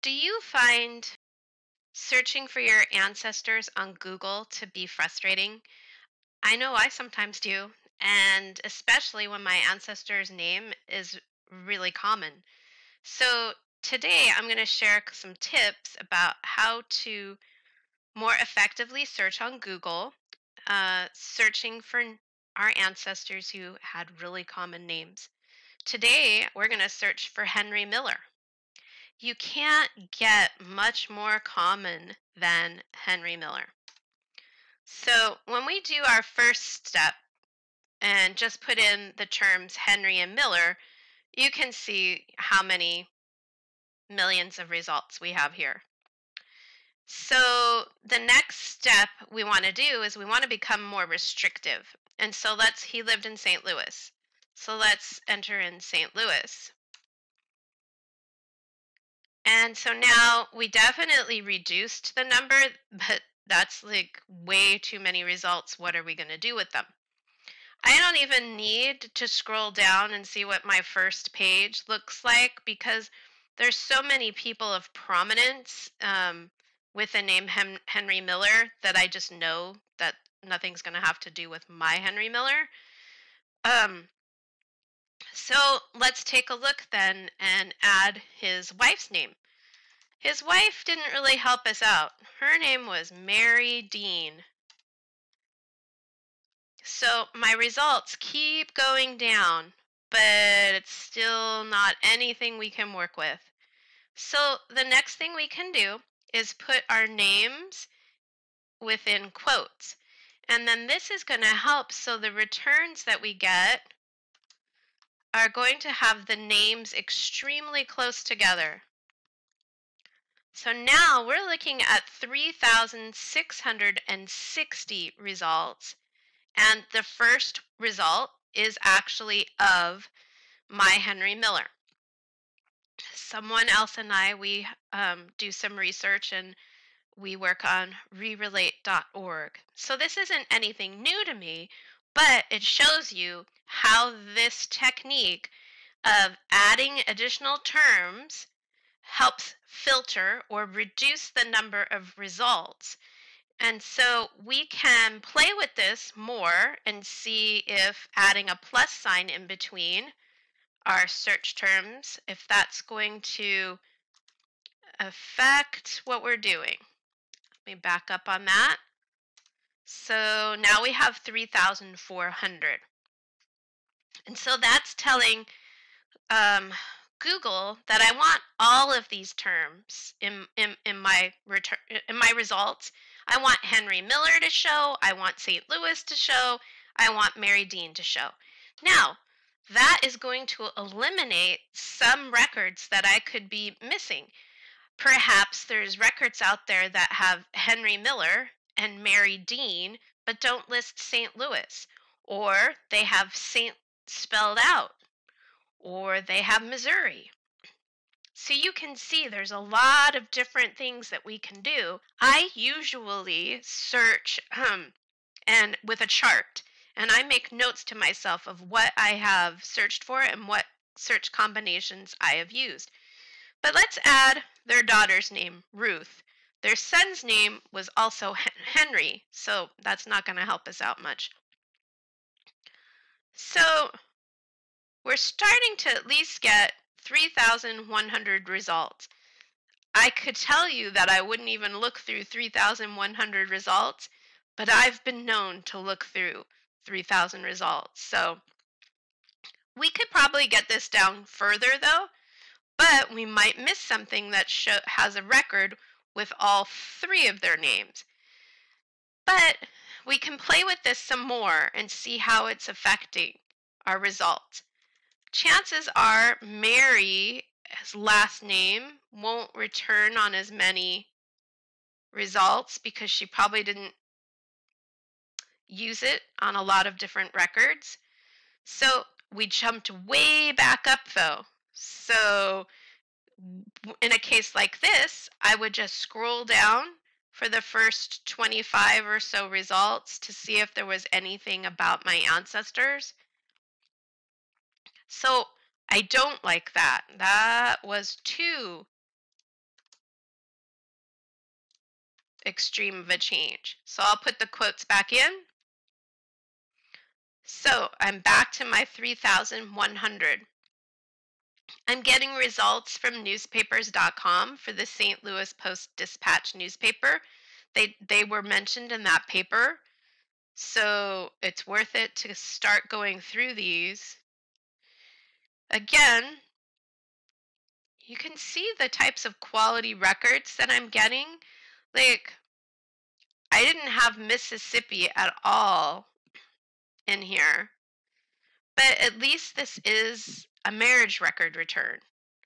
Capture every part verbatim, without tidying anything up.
do you find searching for your ancestors on Google to be frustrating? I know I sometimes do, and especially when my ancestor's name is really common. So, today I'm going to share c- some tips about how to more effectively search on Google, uh, searching for n- our ancestors who had really common names. Today, we're going to search for Henry Miller. You can't get much more common than Henry Miller. So when we do our first step and just put in the terms Henry and Miller, you can see how many millions of results we have here. So the next step we want to do is we want to become more restrictive. And so let's, he lived in Saint Louis. So let's enter in Saint Louis. And so now we definitely reduced the number, but that's like way too many results. What are we going to do with them? I don't even need to scroll down and see what my first page looks like because there's so many people of prominence um, with the name Hen- Henry Miller that I just know that nothing's going to have to do with my Henry Miller. Um, so let's take a look then and add his wife's name. His wife didn't really help us out. Her name was Mary Dean. So my results keep going down, but it's still not anything we can work with. So the next thing we can do is put our names within quotes. And then this is going to help so the returns that we get are going to have the names extremely close together. So now we're looking at three thousand six hundred sixty results. And the first result is actually of my Henry Miller. Someone else and I, we um, do some research and we work on re relate dot org. So this isn't anything new to me, but it shows you how this technique of adding additional terms helps filter or reduce the number of results. And so we can play with this more and see if adding a plus sign in between our search terms, if that's going to affect what we're doing. Let me back up on that. So now we have three thousand four hundred. And so that's telling um, Google that I want all of these terms in, in, in my return in my results. I want Henry Miller to show, I want Saint Louis to show, I want Mary Dean to show. Now, that is going to eliminate some records that I could be missing. Perhaps there's records out there that have Henry Miller and Mary Dean, but don't list Saint Louis, or they have Saint spelled out, or they have Missouri. So you can see there's a lot of different things that we can do. I usually search um, and with a chart, and I make notes to myself of what I have searched for and what search combinations I have used. But let's add their daughter's name, Ruth. Their son's name was also Henry, so that's not going to help us out much. So we're starting to at least get three thousand one hundred results. I could tell you that I wouldn't even look through three thousand one hundred results, but I've been known to look through three thousand results. So we could probably get this down further though, but we might miss something that show, has a record with all three of their names. But we can play with this some more and see how it's affecting our results. Chances are Mary's last name won't return on as many results because she probably didn't use it on a lot of different records. So we jumped way back up though. So in a case like this, I would just scroll down for the first twenty-five or so results to see if there was anything about my ancestors. So I don't like that. That was too extreme of a change. So I'll put the quotes back in. So I'm back to my three thousand one hundred. I'm getting results from newspapers dot com for the Saint Louis Post-Dispatch newspaper. They they were mentioned in that paper. So it's worth it to start going through these. Again, you can see the types of quality records that I'm getting. Like, I didn't have Mississippi at all in here, but at least this is a marriage record return.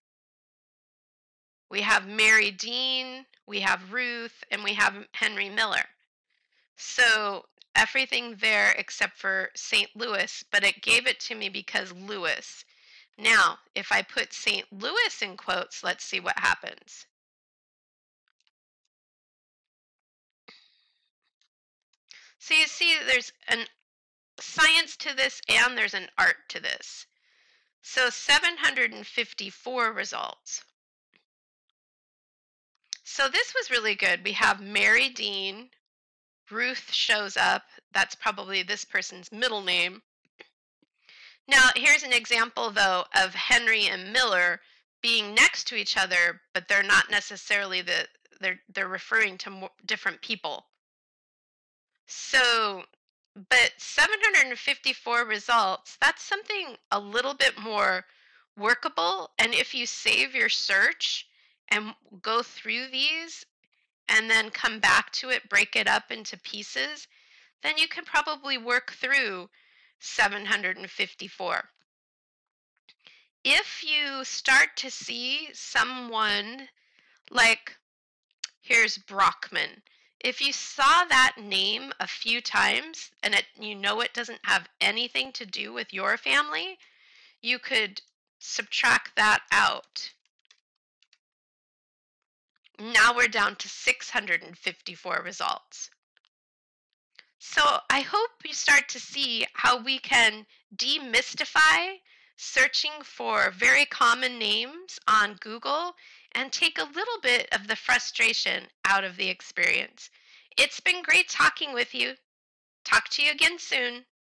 We have Mary Dean, we have Ruth, and we have Henry Miller. So everything there except for Saint Louis, but it gave it to me because Louis. Now, if I put Saint Louis in quotes, let's see what happens. So you see there's an science to this and there's an art to this. So seven hundred fifty-four results. So this was really good. We have Mary Dean, Ruth shows up. That's probably this person's middle name. Now, here's an example, though, of Henry and Miller being next to each other, but they're not necessarily the, they're, they're referring to more, different people. So, but seven hundred fifty-four results, that's something a little bit more workable. And if you save your search and go through these and then come back to it, break it up into pieces, then you can probably work through seven hundred fifty-four. If you start to see someone like, here's Brockman. If you saw that name a few times and it, you know it doesn't have anything to do with your family, you could subtract that out. Now we're down to six hundred fifty-four results. So I hope you start to see how we can demystify searching for very common names on Google and take a little bit of the frustration out of the experience. It's been great talking with you. Talk to you again soon.